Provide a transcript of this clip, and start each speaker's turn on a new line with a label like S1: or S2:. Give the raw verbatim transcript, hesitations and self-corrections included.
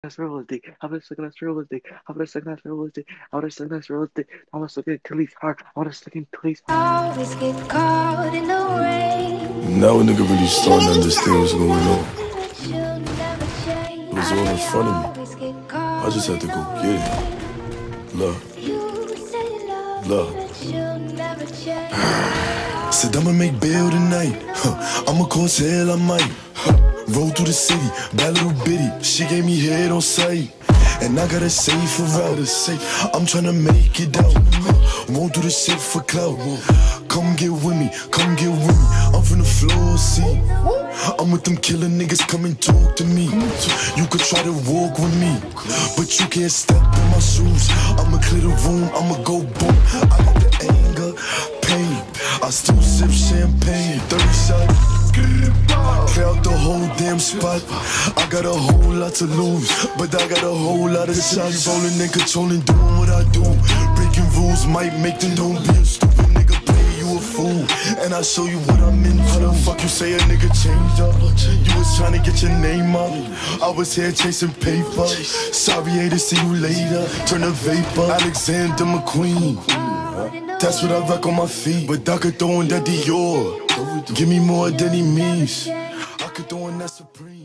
S1: That's realistic. I was looking at realistic. I was looking at realistic. I was looking at realistic. I was looking at Tilly's heart. I was looking at Tilly's heart.
S2: Always get caught in the rain.
S3: Now a nigga really starting to understand what's going on. It was all in front of me. I just had to go get it. Love. Love. Said I'ma make bail tonight. Huh. I'ma cause hell, I might. Huh. Roll through the city, bad little bitty. She gave me head on sight. And I got a safer route. I'm tryna make it out. Won't do the shit for clout. Come get with me, come get with me. I'm from the floor, see. I'm with them killer niggas, come and talk to me. You could try to walk with me, but you can't step in my shoes. I'ma clear the room, I'ma go boom. I got the anger, pain. I still sip champagne. thirty shots. Clear out the whole damn spot. I got a whole lot to lose, but I got a whole lot of shots. Rolling and controlling, doing what I do. Breaking rules might make them don't be a stupid nigga. Play you a fool, and I show you what I'm into. How the fuck you say a nigga changed up? You was trying to get your name up. I was here chasing paper. Sorry, I to see you later. Turn a vapor. Alexander McQueen. That's what I rock on my feet. But I could throw in that Dior. Give me more than he means. I could throw in that Supreme.